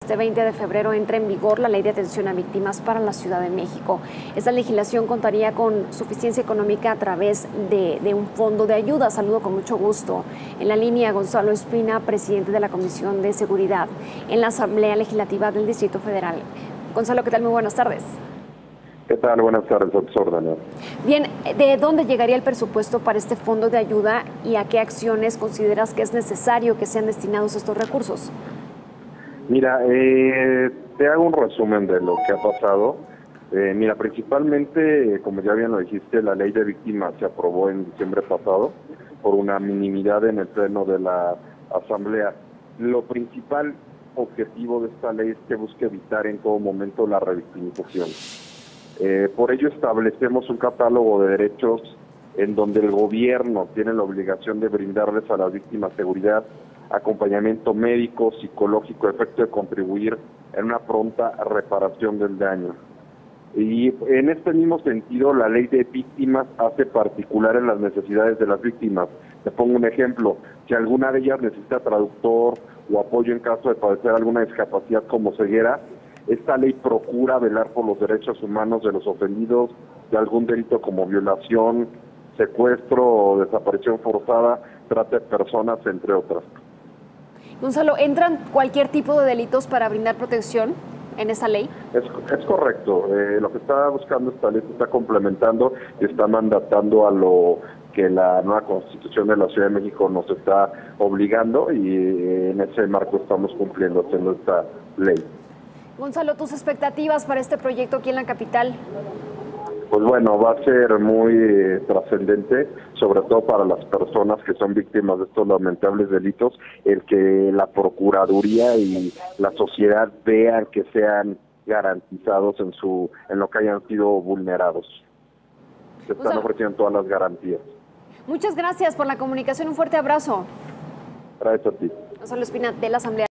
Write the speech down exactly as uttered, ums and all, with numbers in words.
Este veinte de febrero entra en vigor la Ley de Atención a Víctimas para la Ciudad de México. Esta legislación contaría con suficiencia económica a través de, de un fondo de ayuda. Saludo con mucho gusto. En la línea, Gonzalo Espina, presidente de la Comisión de Seguridad en la Asamblea Legislativa del Distrito Federal. Gonzalo, ¿qué tal? Muy buenas tardes. ¿Qué tal? Buenas tardes, doctor Daniel. Bien, ¿de dónde llegaría el presupuesto para este fondo de ayuda y a qué acciones consideras que es necesario que sean destinados estos recursos? Mira, eh, te hago un resumen de lo que ha pasado. Eh, mira, principalmente, como ya bien lo dijiste, la ley de víctimas se aprobó en diciembre pasado por unanimidad en el pleno de la Asamblea. Lo principal objetivo de esta ley es que busque evitar en todo momento la revictimización. Eh, por ello establecemos un catálogo de derechos en donde el gobierno tiene la obligación de brindarles a las víctimas seguridad, acompañamiento médico, psicológico, a efecto de contribuir en una pronta reparación del daño. Y en este mismo sentido, la ley de víctimas hace particulares las necesidades de las víctimas. Te pongo un ejemplo: si alguna de ellas necesita traductor o apoyo en caso de padecer alguna discapacidad como ceguera, esta ley procura velar por los derechos humanos de los ofendidos de algún delito como violación, secuestro o desaparición forzada, trata de personas, entre otras. Gonzalo, ¿entran cualquier tipo de delitos para brindar protección en esa ley? Es, es correcto. Eh, lo que está buscando esta ley se está complementando y está mandatando a lo que la nueva Constitución de la Ciudad de México nos está obligando, y eh, en ese marco estamos cumpliendo, haciendo esta ley. Gonzalo, ¿tus expectativas para este proyecto aquí en la capital? Pues bueno, va a ser muy eh, trascendente, sobre todo para las personas que son víctimas de estos lamentables delitos, el que la Procuraduría y la sociedad vean que sean garantizados en su en lo que hayan sido vulnerados. Se están Gonzalo, ofreciendo todas las garantías. Muchas gracias por la comunicación. Un fuerte abrazo. Gracias a ti. Gonzalo Espina, de la Asamblea.